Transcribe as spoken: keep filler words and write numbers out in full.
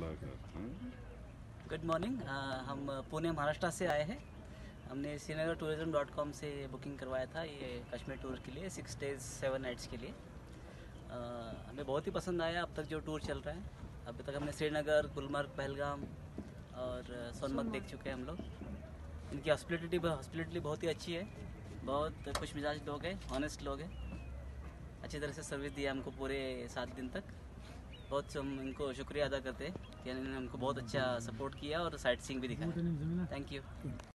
Good morning. हम पुणे महाराष्ट्र से आए हैं। हमने श्रीनगर टूरिज्म डॉट कॉम से बुकिंग करवाया था ये कश्मीर टूर के लिए, सिक्स डेज सेवन नाइट्स के लिए। uh, हमें बहुत ही पसंद आया अब तक जो टूर चल रहा है। अभी तक हमने श्रीनगर, गुलमर्ग, पहलगाम और सोनमर्ग देख चुके हैं हम लोग। इनकी हॉस्पिटलिटी हॉस्पिटलिटी बहुत ही अच्छी है, बहुत खुश मिजाज लोग हैं, ऑनेस्ट लोग हैं। अच्छी तरह से सर्विस दिया हमको पूरे सात दिन तक। बहुत हम इनको शुक्रिया अदा करते हैं कि इन्होंने हमको बहुत अच्छा सपोर्ट किया और साइट सीइंग भी दिखाया। Thank you.